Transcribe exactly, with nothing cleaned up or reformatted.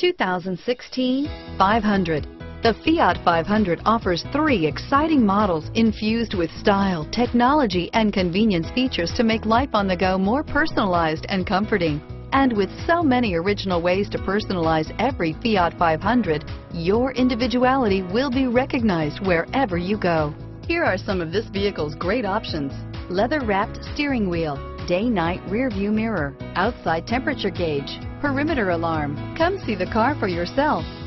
two thousand sixteen five hundred. The Fiat five hundred offers three exciting models infused with style, technology, and convenience features to make life on the go more personalized and comforting. And with so many original ways to personalize every Fiat five hundred, your individuality will be recognized wherever you go. Here are some of this vehicle's great options: leather-wrapped steering wheel, day-night rear-view mirror, outside temperature gauge, perimeter alarm. Come see the car for yourself.